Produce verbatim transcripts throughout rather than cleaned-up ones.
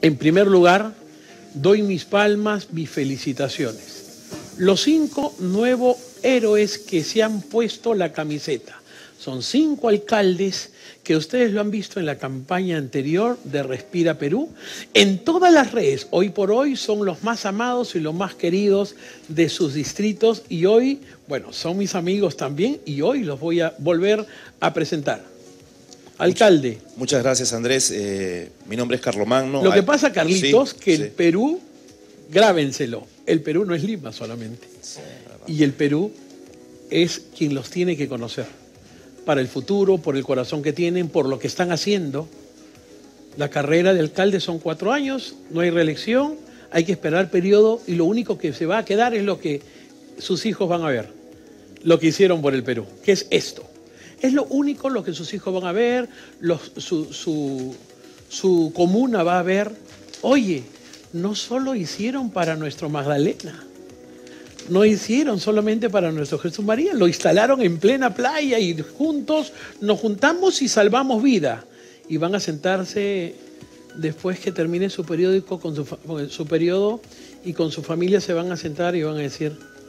En primer lugar, doy mis palmas, mis felicitaciones. Los cinco nuevos héroes que se han puesto la camiseta. Son cinco alcaldes que ustedes lo han visto en la campaña anterior de Respira Perú. En todas las redes, hoy por hoy, son los más amados y los más queridos de sus distritos. Y hoy, bueno, son mis amigos también y hoy los voy a volver a presentar. Alcalde. Muchas, muchas gracias, Andrés. Eh, mi nombre es Carlomagno. Lo que pasa, Carlitos, sí, que sí. el Perú, grábenselo, el Perú no es Lima solamente. Sí, y el Perú es quien los tiene que conocer. Para el futuro, por el corazón que tienen, por lo que están haciendo. La carrera de alcalde son cuatro años, no hay reelección, hay que esperar periodo y lo único que se va a quedar es lo que sus hijos van a ver, lo que hicieron por el Perú, que es esto. Es lo único lo que sus hijos van a ver, los, su, su, su comuna va a ver. Oye, no solo hicieron para nuestro Magdalena, no hicieron solamente para nuestro Jesús María, lo instalaron en plena playa y juntos nos juntamos y salvamos vida. Y van a sentarse después que termine su periódico con su, con su periodo y con su familia se van a sentar y van a decir,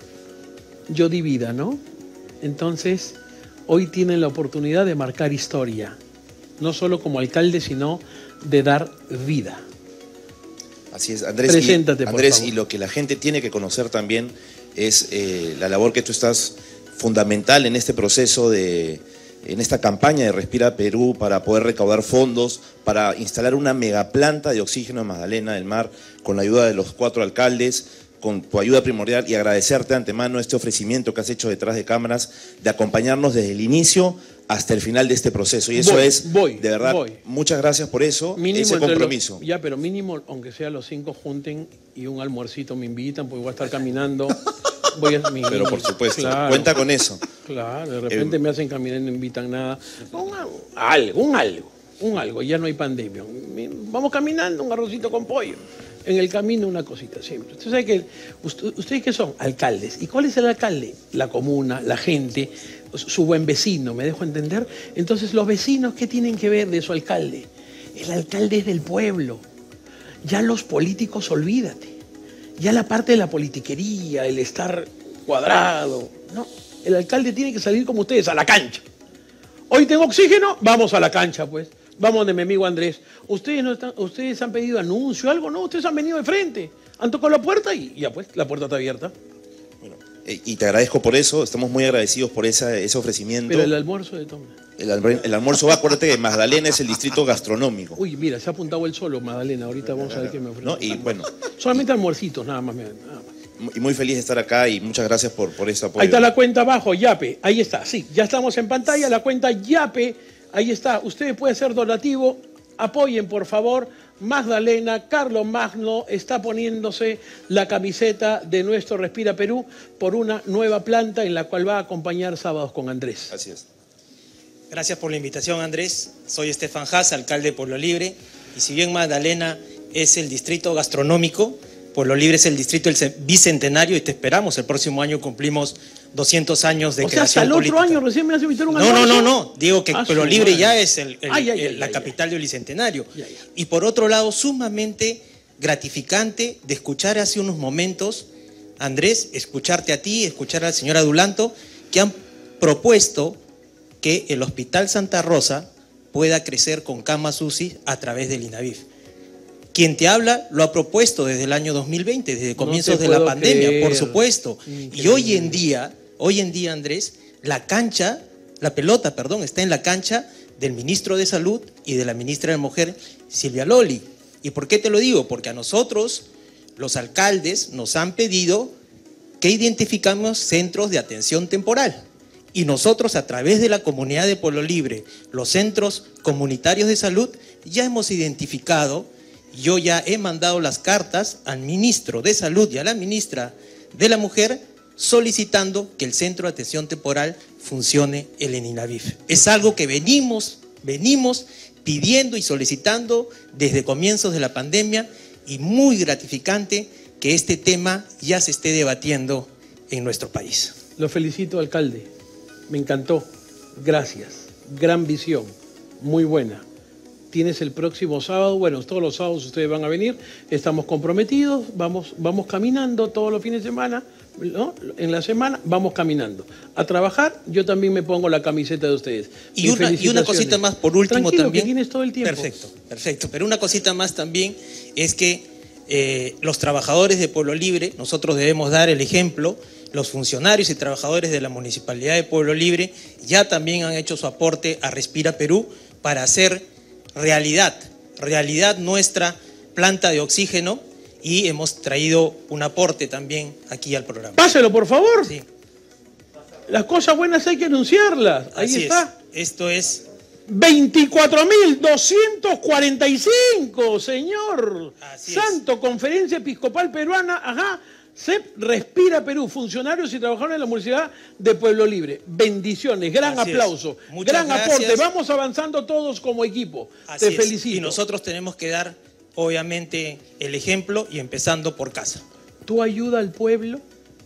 yo di vida, ¿no? Entonces, hoy tienen la oportunidad de marcar historia, no solo como alcalde, sino de dar vida. Así es, Andrés. Preséntate, y, Andrés, por favor. Y lo que la gente tiene que conocer también es eh, la labor que tú estás fundamental en este proceso de, en esta campaña de Respira Perú para poder recaudar fondos, para instalar una megaplanta de oxígeno en Magdalena del Mar, con la ayuda de los cuatro alcaldes, con tu ayuda primordial y agradecerte de antemano este ofrecimiento que has hecho detrás de cámaras de acompañarnos desde el inicio hasta el final de este proceso. Y eso voy, es, voy, de verdad, voy. muchas gracias por eso, Mínimo ese compromiso. Los, ya, pero mínimo, aunque sea los cinco junten y un almuercito me invitan, porque voy a estar caminando. Voy a, mi, pero por supuesto, claro, cuenta con eso. Claro, de repente eh, me hacen caminar y no invitan nada. Un, algo, un algo, un algo, ya no hay pandemia. Vamos caminando, un arrocito con pollo. En el camino una cosita siempre. Usted sabe que, ¿ustedes qué son? Alcaldes. ¿Y cuál es el alcalde? La comuna, la gente, su buen vecino, ¿me dejo entender? Entonces, los vecinos, ¿qué tienen que ver de su alcalde? El alcalde es del pueblo. Ya los políticos, olvídate. Ya la parte de la politiquería, el estar cuadrado. No, el alcalde tiene que salir como ustedes, a la cancha. Hoy tengo oxígeno, vamos a la cancha, pues. Vamos de mi amigo Andrés. Ustedes no están, ustedes han pedido anuncio, algo, no, ustedes han venido de frente, han tocado la puerta y ya pues, la puerta está abierta. Bueno, y te agradezco por eso, estamos muy agradecidos por esa, ese ofrecimiento. Pero el almuerzo de Tom. El, el almuerzo va, acuérdate que Magdalena es el distrito gastronómico. Uy, mira, se ha apuntado él solo, Magdalena, ahorita vamos a ver qué me ofrece. ¿No? Y bueno. Solamente almuercitos, nada más, nada más. Y muy feliz de estar acá y muchas gracias por, por ese apoyo. Ahí está la cuenta abajo, Yape, ahí está, sí, ya estamos en pantalla, la cuenta Yape, ahí está, ustedes pueden ser donativo, apoyen por favor, Magdalena, Carlomagno está poniéndose la camiseta de nuestro Respira Perú por una nueva planta en la cual va a acompañar Sábados con Andrés. Así es. Gracias por la invitación, Andrés. Soy Estefan Haas, alcalde de Pueblo Libre, y si bien Magdalena es el distrito gastronómico, Pueblo Libre es el distrito del bicentenario y te esperamos. El próximo año cumplimos doscientos años de o sea, creación hasta el política. otro año recién me hace invitar un No, almuerzo. no, no, no. Digo que Ah, Pueblo Libre madre. ya es el, el, ay, ay, el, ay, la ay, capital ay. del bicentenario. Ya, ya. Y por otro lado, sumamente gratificante de escuchar hace unos momentos, Andrés, escucharte a ti, escuchar al señor Adulanto, que han propuesto que el Hospital Santa Rosa pueda crecer con camas U C I a través del INAVIF. Quien te habla lo ha propuesto desde el año dos mil veinte, desde comienzos no de la puedo pandemia, creer. por supuesto. Increíble. Y hoy en día, hoy en día, Andrés, la cancha, la pelota, perdón, está en la cancha del ministro de Salud y de la ministra de Mujer, Silvia Loli. ¿Y por qué te lo digo? Porque a nosotros, los alcaldes, nos han pedido que identificamos centros de atención temporal. Y nosotros, a través de la comunidad de Pueblo Libre, los centros comunitarios de salud, ya hemos identificado. Yo ya he mandado las cartas al ministro de Salud y a la ministra de la Mujer solicitando que el centro de atención temporal funcione en el INAVIF. Es algo que venimos, venimos pidiendo y solicitando desde comienzos de la pandemia y muy gratificante que este tema ya se esté debatiendo en nuestro país. Lo felicito, alcalde. Me encantó. Gracias. Gran visión. Muy buena. tienes el próximo sábado, bueno, todos los sábados ustedes van a venir, estamos comprometidos, vamos, vamos caminando todos los fines de semana, ¿no? En la semana vamos caminando. A trabajar, yo también me pongo la camiseta de ustedes. Y una, y una cosita más, por último. Tranquilo, también. Que tienes todo el tiempo. Perfecto, perfecto. Pero una cosita más también es que eh, los trabajadores de Pueblo Libre, nosotros debemos dar el ejemplo. Los funcionarios y trabajadores de la Municipalidad de Pueblo Libre ya también han hecho su aporte a Respira Perú para hacer realidad, realidad nuestra planta de oxígeno, y hemos traído un aporte también aquí al programa. Páselo, por favor. Sí. Las cosas buenas hay que anunciarlas. Ahí Así está. Es. Esto es... veinticuatro mil doscientos cuarenta y cinco, señor. Así Santo, es. Conferencia Episcopal Peruana, ajá. C E P Respira Perú, funcionarios y trabajadores de la Municipalidad de Pueblo Libre. Bendiciones, gran Así aplauso, gran gracias. aporte. Vamos avanzando todos como equipo. Así Te es. felicito. Y nosotros tenemos que dar, obviamente, el ejemplo, y empezando por casa. Tú ayuda al pueblo,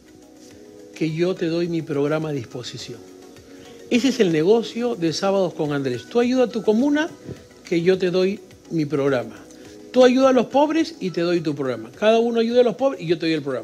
que yo te doy mi programa a disposición. Ese es el negocio de Sábados con Andrés. Tú ayuda a tu comuna, que yo te doy mi programa. Tú ayuda a los pobres y te doy tu programa. Cada uno ayuda a los pobres y yo te doy el programa.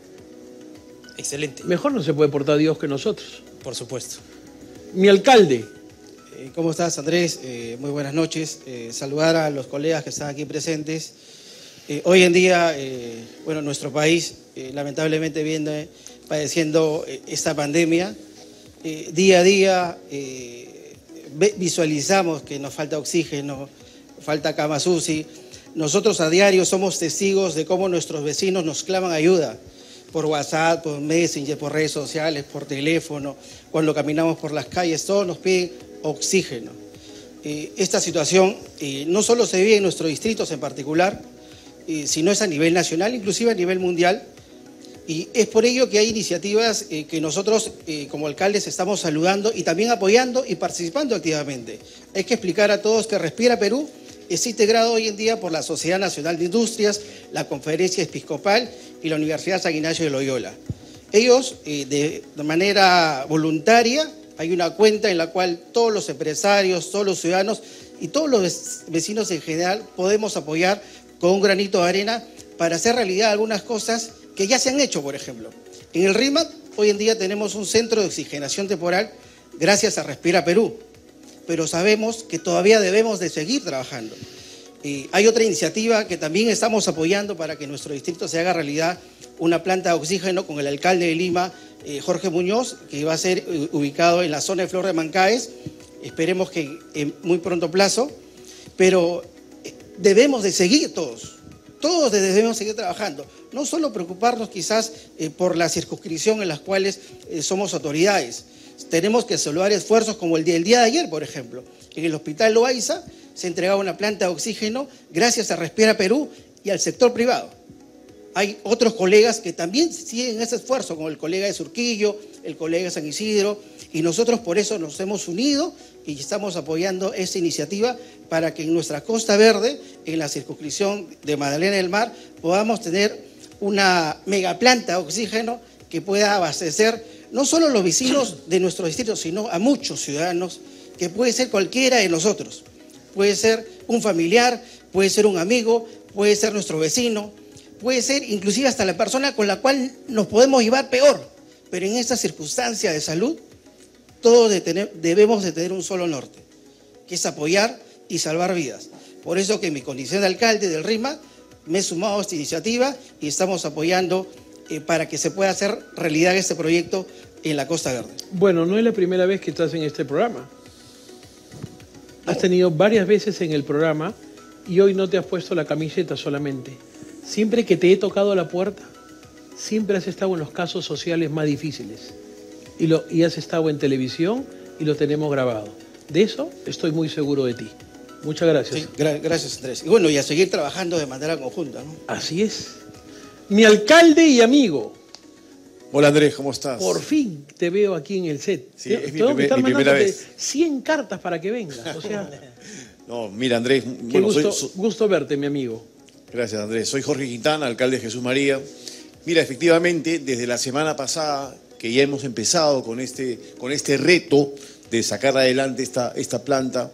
Excelente. Mejor no se puede portar Dios que nosotros. Por supuesto. Mi alcalde. Eh, ¿Cómo estás, Andrés? Eh, muy buenas noches. Eh, saludar a los colegas que están aquí presentes. Eh, hoy en día, eh, bueno, nuestro país eh, lamentablemente viene padeciendo eh, esta pandemia. Eh, día a día eh, visualizamos que nos falta oxígeno, falta camas U C I. Nosotros a diario somos testigos de cómo nuestros vecinos nos claman ayuda. Por WhatsApp, por Messenger, por redes sociales, por teléfono, cuando caminamos por las calles, todos nos piden oxígeno. Eh, esta situación eh, no solo se vive en nuestros distritos en particular, eh, sino es a nivel nacional, inclusive a nivel mundial, y es por ello que hay iniciativas eh, que nosotros eh, como alcaldes estamos saludando y también apoyando y participando activamente. Hay que explicar a todos que Respira Perú es integrado hoy en día por la Sociedad Nacional de Industrias, la Conferencia Episcopal y la Universidad San Ignacio de Loyola. Ellos, eh, de, de manera voluntaria, hay una cuenta en la cual todos los empresarios, todos los ciudadanos y todos los vecinos en general podemos apoyar con un granito de arena para hacer realidad algunas cosas que ya se han hecho, por ejemplo. En el RIMAC, hoy en día tenemos un centro de oxigenación temporal gracias a Respira Perú, pero sabemos que todavía debemos de seguir trabajando. Y hay otra iniciativa que también estamos apoyando para que nuestro distrito se haga realidad, una planta de oxígeno con el alcalde de Lima, eh, Jorge Muñoz, que va a ser eh, ubicado en la zona de Flor de Mancaes, esperemos que en muy pronto plazo, pero eh, debemos de seguir todos, todos debemos seguir trabajando, no solo preocuparnos quizás eh, por la circunscripción en las cuales eh, somos autoridades. Tenemos que saludar esfuerzos como el día, el día de ayer, por ejemplo. En el Hospital Loaiza se entregaba una planta de oxígeno gracias a Respira Perú y al sector privado. Hay otros colegas que también siguen ese esfuerzo, como el colega de Surquillo, el colega de San Isidro, y nosotros por eso nos hemos unido y estamos apoyando esta iniciativa para que en nuestra Costa Verde, en la circunscripción de Magdalena del Mar, podamos tener una megaplanta de oxígeno que pueda abastecer no solo a los vecinos de nuestro distrito, sino a muchos ciudadanos, que puede ser cualquiera de nosotros. Puede ser un familiar, puede ser un amigo, puede ser nuestro vecino, puede ser inclusive hasta la persona con la cual nos podemos llevar peor. Pero en esta circunstancia de salud, todos de tener, debemos de tener un solo norte, que es apoyar y salvar vidas. Por eso que en mi condición de alcalde del RIMAC me he sumado a esta iniciativa y estamos apoyando eh, para que se pueda hacer realidad este proyecto en la Costa Verde. Bueno, no es la primera vez que estás en este programa. Has tenido varias veces en el programa y hoy no te has puesto la camiseta solamente. Siempre que te he tocado la puerta, siempre has estado en los casos sociales más difíciles. Y, lo, y has estado en televisión y lo tenemos grabado. De eso estoy muy seguro de ti. Muchas gracias. Sí, gra gracias, Andrés. Y bueno, y a seguir trabajando de manera conjunta, ¿no? Así es. Mi alcalde y amigo. Hola Andrés, ¿cómo estás? Por fin te veo aquí en el set. Sí, es mi, Tengo que primer, estar mi primera vez. cien cartas para que vengas. O sea, no, mira Andrés, qué bueno, gusto, soy, gusto verte, mi amigo. Gracias Andrés, soy Jorge Quintana, alcalde de Jesús María. Mira, efectivamente, desde la semana pasada que ya hemos empezado con este, con este reto de sacar adelante esta, esta planta,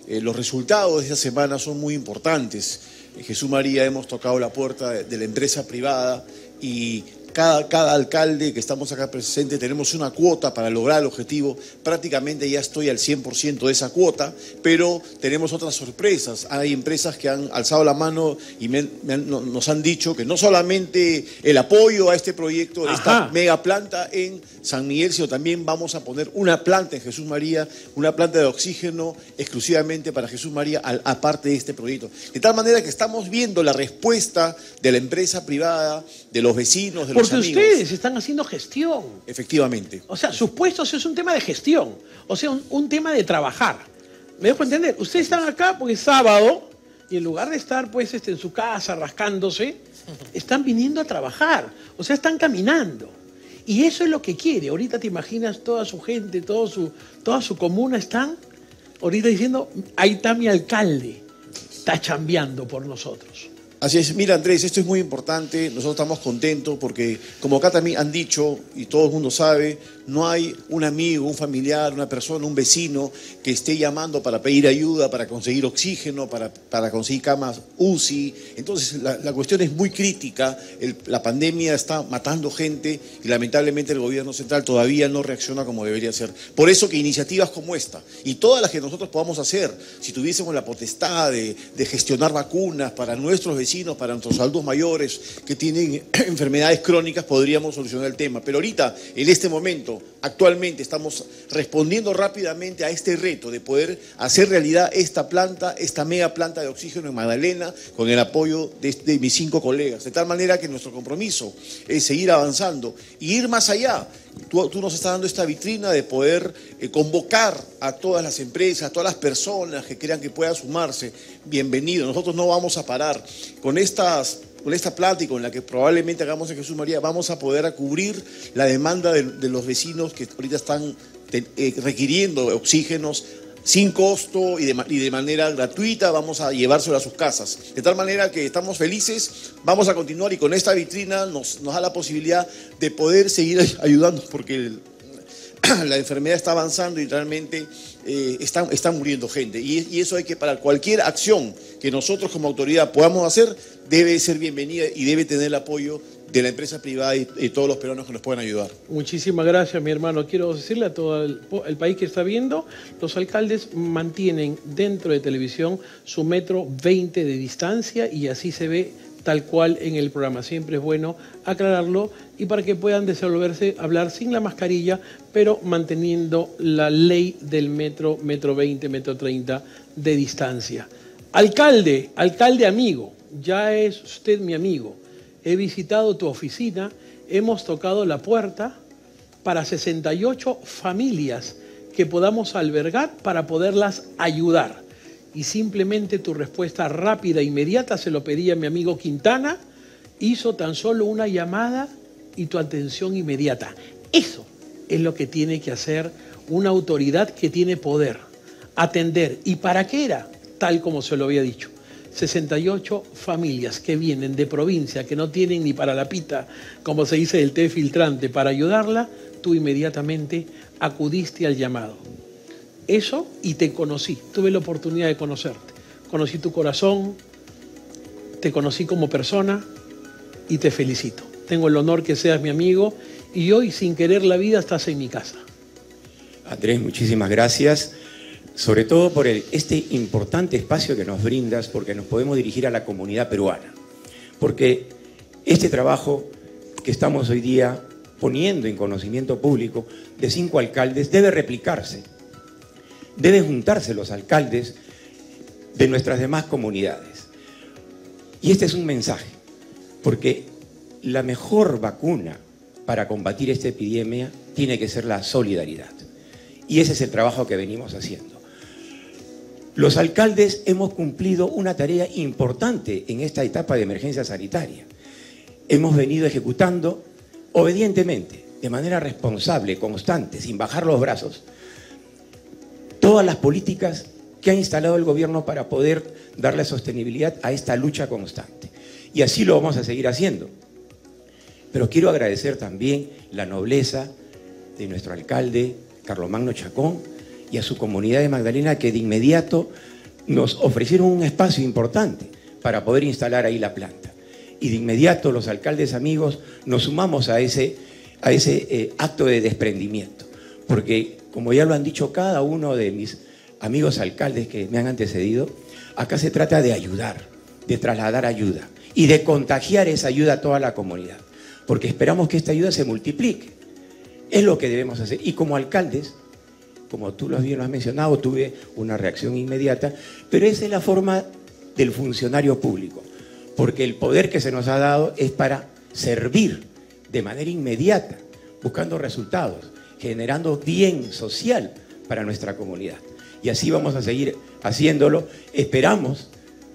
eh, los resultados de esta semana son muy importantes. En Jesús María hemos tocado la puerta de, de la empresa privada y Cada, cada alcalde que estamos acá presente tenemos una cuota para lograr el objetivo. Prácticamente ya estoy al cien por ciento de esa cuota, pero tenemos otras sorpresas. Hay empresas que han alzado la mano y me, me han, no, nos han dicho que no solamente el apoyo a este proyecto, de esta Ajá. mega planta en San Miguel, sino también vamos a poner una planta en Jesús María, una planta de oxígeno exclusivamente para Jesús María, al, aparte de este proyecto. De tal manera que estamos viendo la respuesta de la empresa privada, de los vecinos, de los Porque amigos. ustedes están haciendo gestión. Efectivamente. O sea, sus puestos es un tema de gestión. O sea, un, un tema de trabajar. ¿Me dejo entender? Ustedes están acá porque es sábado y en lugar de estar pues este, en su casa rascándose, están viniendo a trabajar. O sea, están caminando. Y eso es lo que quiere. Ahorita te imaginas toda su gente, todo su, toda su comuna están ahorita diciendo, ahí está mi alcalde, está chambeando por nosotros. Así es, mira Andrés, esto es muy importante, nosotros estamos contentos porque como acá también han dicho y todo el mundo sabe, no hay un amigo, un familiar, una persona, un vecino que esté llamando para pedir ayuda, para conseguir oxígeno, para, para conseguir camas U C I. Entonces la, la cuestión es muy crítica, el, la pandemia está matando gente y lamentablemente el gobierno central todavía no reacciona como debería ser. Por eso que iniciativas como esta y todas las que nosotros podamos hacer, si tuviésemos la potestad de, de gestionar vacunas para nuestros vecinos, para nuestros adultos mayores que tienen enfermedades crónicas, podríamos solucionar el tema. Pero ahorita, en este momento, actualmente, estamos respondiendo rápidamente a este reto de poder hacer realidad esta planta, esta mega planta de oxígeno en Magdalena, con el apoyo de, de mis cinco colegas. De tal manera que nuestro compromiso es seguir avanzando y ir más allá. Tú, tú nos estás dando esta vitrina de poder eh, convocar a todas las empresas, a todas las personas que crean que puedan sumarse. Bienvenido, nosotros no vamos a parar. Con, estas, con esta plata y con la que probablemente hagamos en Jesús María, vamos a poder a cubrir la demanda de, de los vecinos que ahorita están te, eh, requiriendo oxígenos sin costo y de, y de manera gratuita, vamos a llevárselo a sus casas. De tal manera que estamos felices, vamos a continuar y con esta vitrina nos, nos da la posibilidad de poder seguir ayudando porque el, la enfermedad está avanzando y realmente eh, está, está muriendo gente. Y, y eso hay que, para cualquier acción que nosotros como autoridad podamos hacer, debe ser bienvenida y debe tener el apoyo de la empresa privada y, y todos los peruanos que nos puedan ayudar. Muchísimas gracias, mi hermano. Quiero decirle a todo el, el país que está viendo, los alcaldes mantienen dentro de televisión su metro veinte de distancia y así se ve tal cual en el programa. Siempre es bueno aclararlo y para que puedan desenvolverse, hablar sin la mascarilla, pero manteniendo la ley del metro, metro veinte, metro treinta de distancia. Alcalde, alcalde amigo, ya es usted mi amigo. He visitado tu oficina, hemos tocado la puerta para sesenta y ocho familias que podamos albergar para poderlas ayudar. Y simplemente tu respuesta rápida e inmediata, se lo pedí a mi amigo Quintana, hizo tan solo una llamada y tu atención inmediata. Eso es lo que tiene que hacer una autoridad que tiene poder, atender. ¿Y para qué era? Tal como se lo había dicho. sesenta y ocho familias que vienen de provincia, que no tienen ni para la pita, como se dice, el té filtrante, para ayudarla, tú inmediatamente acudiste al llamado. Eso, y te conocí, tuve la oportunidad de conocerte. Conocí tu corazón, te conocí como persona y te felicito. Tengo el honor que seas mi amigo y hoy, sin querer la vida, estás en mi casa. Andrés, muchísimas gracias. Sobre todo por el, este importante espacio que nos brindas, porque nos podemos dirigir a la comunidad peruana. Porque este trabajo que estamos hoy día poniendo en conocimiento público de cinco alcaldes debe replicarse. Deben juntarse los alcaldes de nuestras demás comunidades. Y este es un mensaje, porque la mejor vacuna para combatir esta epidemia tiene que ser la solidaridad. Y ese es el trabajo que venimos haciendo. Los alcaldes hemos cumplido una tarea importante en esta etapa de emergencia sanitaria. Hemos venido ejecutando obedientemente, de manera responsable, constante, sin bajar los brazos, todas las políticas que ha instalado el gobierno para poder darle sostenibilidad a esta lucha constante. Y así lo vamos a seguir haciendo. Pero quiero agradecer también la nobleza de nuestro alcalde, Carlomagno Chacón, y a su comunidad de Magdalena, que de inmediato nos ofrecieron un espacio importante para poder instalar ahí la planta. Y de inmediato los alcaldes amigos nos sumamos a ese, a ese eh, acto de desprendimiento. Porque, como ya lo han dicho cada uno de mis amigos alcaldes que me han antecedido, acá se trata de ayudar, de trasladar ayuda y de contagiar esa ayuda a toda la comunidad. Porque esperamos que esta ayuda se multiplique. Es lo que debemos hacer. Y como alcaldes, como tú lo bien lo has mencionado, tuve una reacción inmediata, pero esa es la forma del funcionario público. Porque el poder que se nos ha dado es para servir de manera inmediata, buscando resultados, generando bien social para nuestra comunidad. Y así vamos a seguir haciéndolo. Esperamos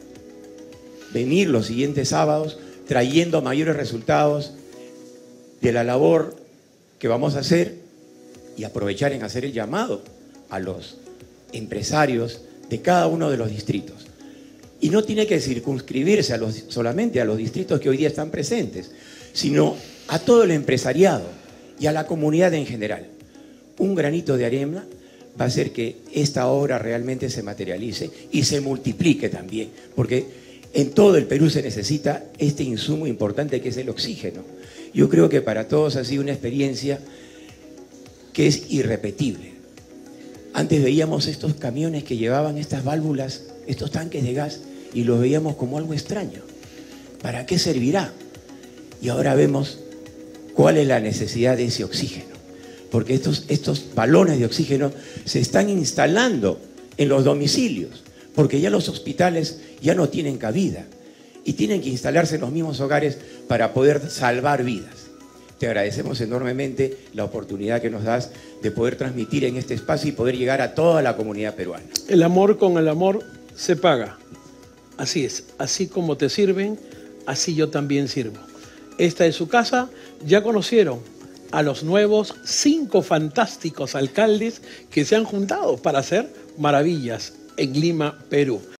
venir los siguientes sábados trayendo mayores resultados de la labor que vamos a hacer y aprovechar en hacer el llamado a los empresarios de cada uno de los distritos. Y no tiene que circunscribirse a los, solamente a los distritos que hoy día están presentes, sino a todo el empresariado y a la comunidad en general. Un granito de arena va a hacer que esta obra realmente se materialice y se multiplique también, porque en todo el Perú se necesita este insumo importante que es el oxígeno. Yo creo que para todos ha sido una experiencia que es irrepetible. Antes veíamos estos camiones que llevaban estas válvulas, estos tanques de gas, y los veíamos como algo extraño. ¿Para qué servirá? Y ahora vemos cuál es la necesidad de ese oxígeno. Porque estos, estos balones de oxígeno se están instalando en los domicilios, porque ya los hospitales ya no tienen cabida y tienen que instalarse en los mismos hogares para poder salvar vidas. Te agradecemos enormemente la oportunidad que nos das de poder transmitir en este espacio y poder llegar a toda la comunidad peruana. El amor con el amor se paga. Así es, así como te sirven, así yo también sirvo. Esta es su casa, ya conocieron a los nuevos cinco fantásticos alcaldes que se han juntado para hacer maravillas en Lima, Perú.